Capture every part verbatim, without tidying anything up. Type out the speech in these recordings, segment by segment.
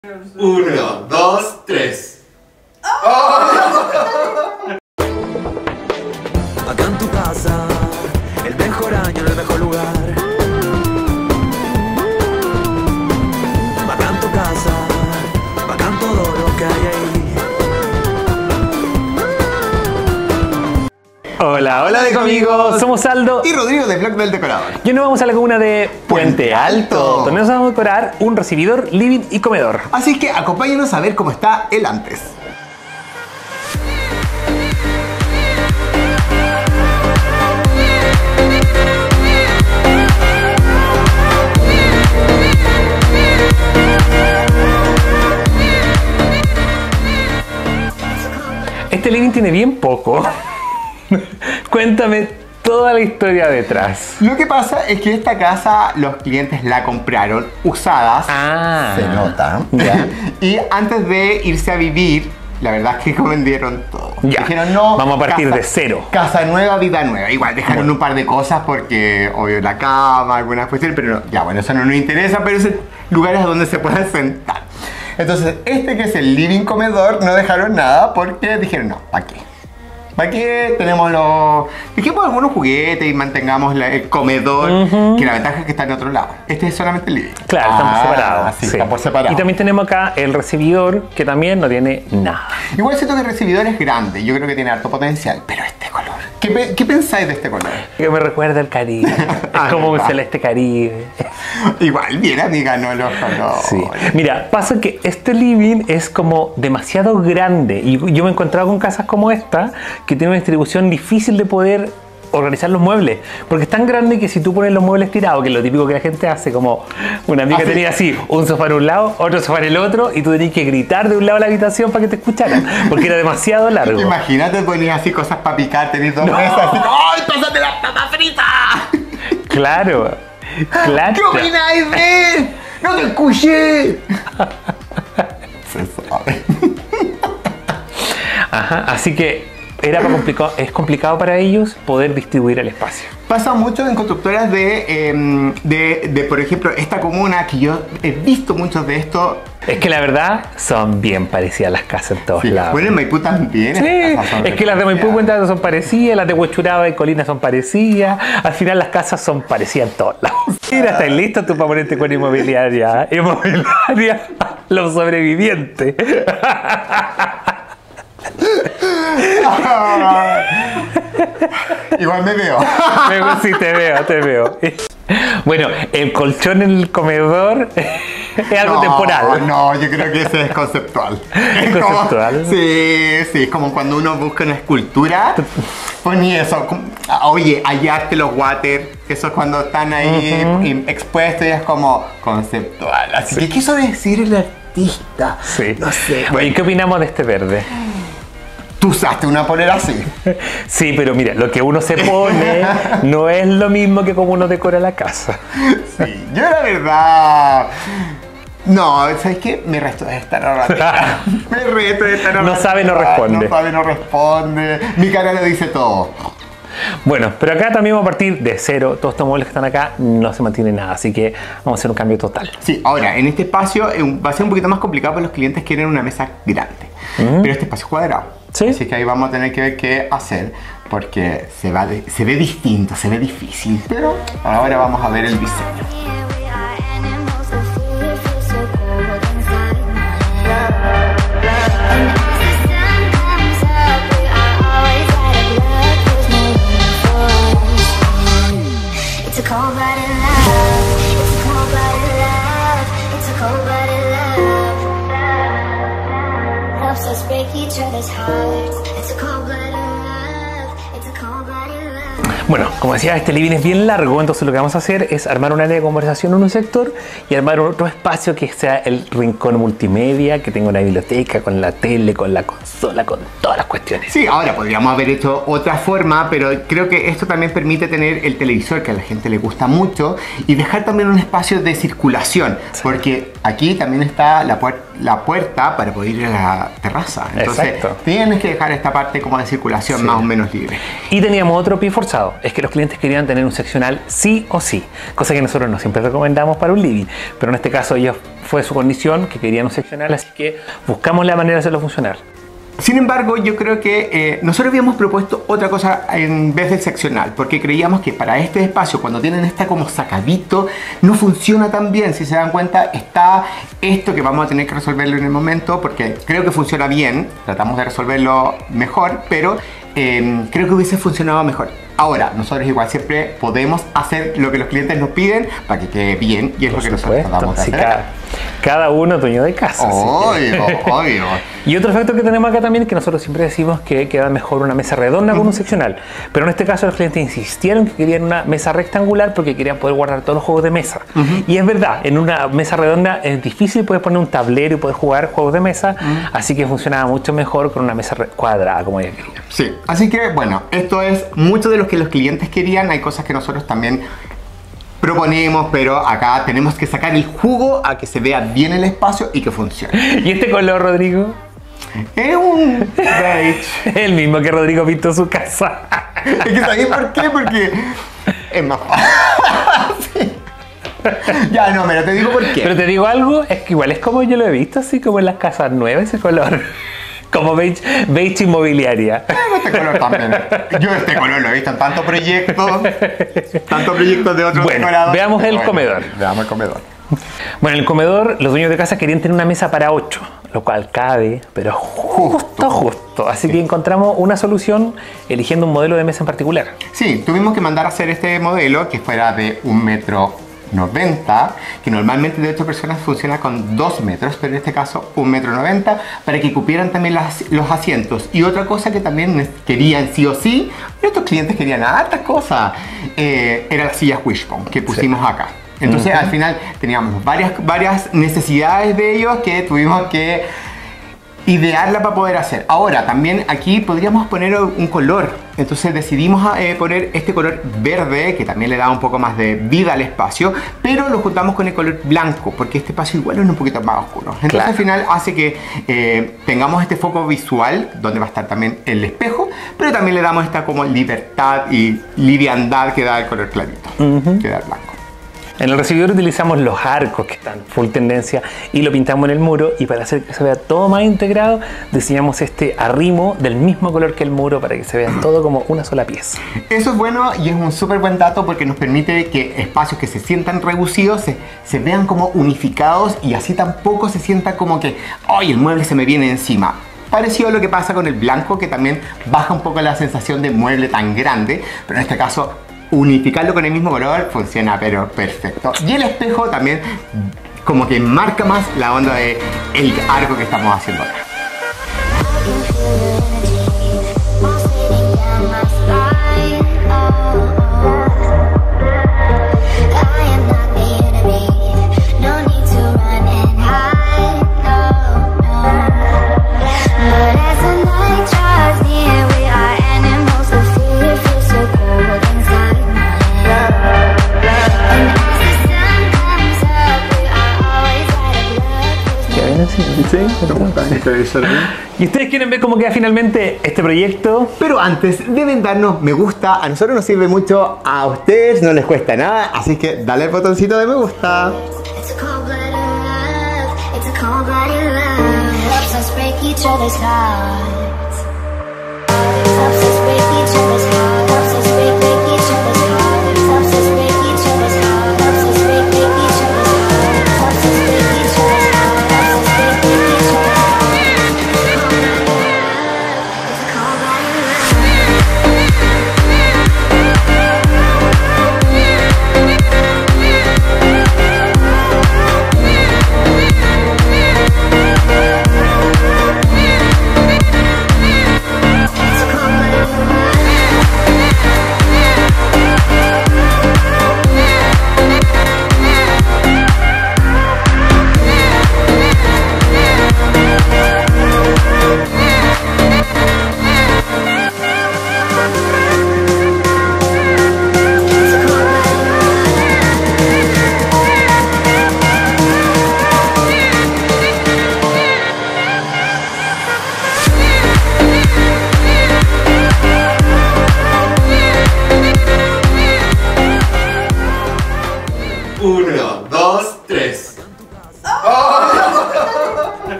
Uno, dos, tres. ¡Oh! Acá en tu casa, el mejor año en el mejor lugar. Acá en tu casa, bacán todo lo que hay ahí. Hola, hola de conmigo, somos Aldo Y Rodrigo de Blog del Decorador. y hoy nos vamos a la comuna de Puente Alto, donde nos vamos a decorar un recibidor, living y comedor. Así que acompáñenos a ver cómo está el antes. Este living tiene bien poco. Cuéntame toda la historia detrás. Lo que pasa es que esta casa los clientes la compraron usadas. Ah, Se nota. ya. Y antes de irse a vivir, la verdad es que vendieron todo. Ya. Dijeron no. Vamos a partir casa- de cero. Casa nueva, vida nueva. Igual dejaron Bueno. un par de cosas porque, obvio, la cama, algunas cuestiones, pero no, ya, bueno, eso no nos interesa, pero es lugares donde se puedan sentar. Entonces, este que es el living comedor, no dejaron nada porque dijeron no, ¿para qué? ¿Para qué tenemos los... Dejemos algunos juguetes y mantengamos la- el comedor, Ujú. que la ventaja es que está en otro lado. Este es solamente el living. Claro, estamos Ah, separados. Sí, sí. está por separado. Y también tenemos acá el recibidor, que también no tiene nada. Igual siento que el recibidor es grande, yo creo que tiene harto potencial, pero este color. ¿Qué, pe- qué pensáis de este color? Que me recuerda al Caribe. Es Ah, como un verdad. celeste Caribe. Igual, bien amiga, no los colores. Sí. Mira, pasa que este living es como demasiado grande y yo me he encontrado con casas como esta que tienen una distribución difícil de poder organizar los muebles, porque es tan grande que si tú pones los muebles tirados, que es lo típico que la gente hace, como una amiga Así. tenía así, un sofá en un lado, otro sofá en el otro, y tú tenías que gritar de un lado de la habitación para que te escucharan, porque era demasiado largo. Imagínate ponías así cosas para picar, tenés dos No. mesas así. ¡Ay, pásate la papa frita! Claro, claro. ¿Qué opináis de? ¡No te escuché! Se sabe. Ajá, así que era para complicado, es complicado para ellos poder distribuir el espacio. Pasa mucho en constructoras de, em, de, de, por ejemplo, esta comuna, que yo he visto muchos de estos. Es que la verdad son bien parecidas las casas en todos Sí. lados. Bueno, en Maipú también. Sí, estas casas son es que las de Maipú parecidas. Puente Alto son parecidas, las de Huechuraba y Colina son parecidas. Al final las casas son parecidas en todos lados. Mira, ¿estás listo tú para ponerte con inmobiliaria? Inmobiliaria, los sobrevivientes. Igual me veo. Me- Sí, te veo, te veo. Bueno, el colchón en el comedor es algo No, temporal. No, yo creo que ese es conceptual. ¿Es como- conceptual? Sí, sí, es como cuando uno busca una escultura. Pues ni eso. como- Oye, hallarte los water, que eso es cuando están ahí im- expuestos y es como conceptual. Así que, ¿qué quiso decir el artista? Sí. No sé. Oye, Bueno, ¿qué opinamos de este verde? tú usaste una polera así. Sí, pero mira, lo que uno se pone no es lo mismo que como uno decora la casa. Sí, yo la verdad. No, ¿sabes qué? Me resto de esta narrativa. Me resto de esta narrativa. No sabe, no responde. No sabe, no responde. Mi cara lo dice todo. Bueno, pero acá también vamos a partir de cero. Todos estos muebles que están acá no se mantiene nada, así que vamos a hacer un cambio total. Sí, ahora, en este espacio eh, va a ser un poquito más complicado para los clientes que quieren una mesa grande. Pero este espacio es cuadrado. Sí. Así que ahí vamos a tener que ver qué hacer. Porque se, va de- se ve distinto, se ve difícil. Pero ahora vamos a ver el diseño. Here we are, animals that feel, feel so cold inside. And as the sun comes up, we are always out of luck. There's no room for us. It's a cold-blooded love. It's a cold-blooded love. It's a cold-blooded love. Helps us break each other's hearts. It's a cold-blooded love. It's a cold-blooded love. Bueno, como decía, este living es bien largo, entonces lo que vamos a hacer es armar un área de conversación en un sector y armar otro espacio que sea el rincón multimedia, que tenga una biblioteca con la tele, con la consola, con todas las cuestiones. Sí, ahora podríamos haber hecho otra forma, pero creo que esto también permite tener el televisor, que a la gente le gusta mucho, y dejar también un espacio de circulación, porque aquí también está la, puer- la puerta para poder ir a la terraza. Entonces Exacto. tienes que dejar esta parte como de circulación Sí. más o menos libre. Y teníamos otro pie forzado, es que los clientes querían tener un seccional sí o sí, cosa que nosotros no siempre recomendamos para un living, pero en este caso ellos fue su condición que querían un seccional, así que buscamos la manera de hacerlo funcionar. Sin embargo, yo creo que eh, nosotros habíamos propuesto otra cosa en vez del seccional, porque creíamos que para este espacio, cuando tienen esta como sacadito, no funciona tan bien. Si se dan cuenta, está esto que vamos a tener que resolverlo en el momento, porque creo que funciona bien, tratamos de resolverlo mejor, pero eh, creo que hubiese funcionado mejor. Ahora, nosotros igual siempre podemos hacer lo que los clientes nos piden para que quede bien, y es lo que nosotros tratamos de sí, hacer. cada, cada uno dueño de casa. así que- Obvio, obvio. Y otro efecto que tenemos acá también es que nosotros siempre decimos que queda mejor una mesa redonda con un seccional. Pero en este caso los clientes insistieron que querían una mesa rectangular porque querían poder guardar todos los juegos de mesa. Y es verdad, en una mesa redonda es difícil poder poner un tablero y poder jugar juegos de mesa, así que funcionaba mucho mejor con una mesa re- cuadrada como ella quería. Sí, así que bueno, esto es mucho de lo que los clientes querían. Hay cosas que nosotros también proponemos, pero acá tenemos que sacar el jugo a que se vea bien el espacio y que funcione. ¿Y este color, Rodrigo? Es un beige. El mismo que Rodrigo pintó su casa. Es que ¿sabéis por qué? Porque es más fácil. Ya no, pero te digo por qué. Pero te digo algo, es que igual es como yo lo he visto, así como en las casas nuevas, ese color. Como beige, beige inmobiliaria. Este color también. Yo este color lo he visto en tantos proyectos, tantos proyectos de otros Bueno, decorados. veamos el Bueno, comedor. Veamos el comedor. Bueno, en el comedor los dueños de casa querían tener una mesa para ocho, lo cual cabe, pero justo, justo. Así que encontramos una solución eligiendo un modelo de mesa en particular. Sí, tuvimos que mandar a hacer este modelo que fuera de un metro noventa, que normalmente de ocho personas funciona con dos metros, pero en este caso un metro noventa, para que cupieran también las- los asientos. Y otra cosa que también querían sí o sí, nuestros clientes querían hartas cosas, eh, era las sillas Wishbone que pusimos acá. Entonces al final teníamos varias, varias necesidades de ellos que tuvimos que idearla para poder hacer. Ahora, también aquí podríamos poner un color. Entonces decidimos eh, poner este color verde, que también le da un poco más de vida al espacio, pero lo juntamos con el color blanco, porque este espacio igual es un poquito más oscuro. Entonces Claro. al final hace que eh, tengamos este foco visual, donde va a estar también el espejo, pero también le damos esta como libertad y liviandad que da el color clarito, que da el blanco. En el recibidor utilizamos los arcos que están full tendencia y lo pintamos en el muro, y para hacer que se vea todo más integrado diseñamos este arrimo del mismo color que el muro para que se vea todo como una sola pieza. Eso es bueno y es un súper buen dato porque nos permite que espacios que se sientan reducidos se, se vean como unificados, y así tampoco se sienta como que ¡ay, el mueble se me viene encima! Parecido a lo que pasa con el blanco, que también baja un poco la sensación de mueble tan grande, pero en este caso unificarlo con el mismo color funciona pero perfecto. Y el espejo también como que marca más la onda de el arco que estamos haciendo acá. ¿Y ustedes quieren ver cómo queda finalmente este proyecto? Pero antes deben darnos me gusta, a nosotros nos sirve mucho, a ustedes no les cuesta nada, así que dale el botoncito de me gusta. It's a cold-blooded love. It's a cold-blooded love. Helps us break each other's hearts. Helps us break each other's hearts. Helps us break, break each other's hearts. Helps us break each other's hearts. Helps us break, break each other's hearts. Helps us break each other's hearts. Helps us break, break each other's hearts. It's a cold-blooded love. It's a cold-blooded love.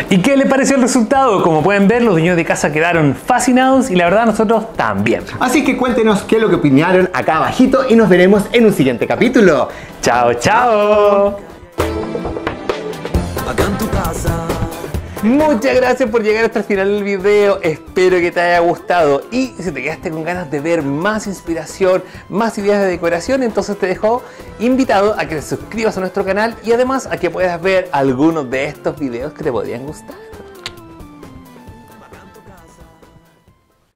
¿Y qué le pareció el resultado? Como pueden ver, los dueños de casa quedaron fascinados y la verdad nosotros también. Así que cuéntenos qué es lo que opinaron acá abajito y nos veremos en un siguiente capítulo. ¡Chao, chao! Acá en tu casa. Muchas gracias por llegar hasta el final del video, espero que te haya gustado y si te quedaste con ganas de ver más inspiración, más ideas de decoración, entonces te dejo invitado a que te suscribas a nuestro canal y además a que puedas ver algunos de estos videos que te podrían gustar.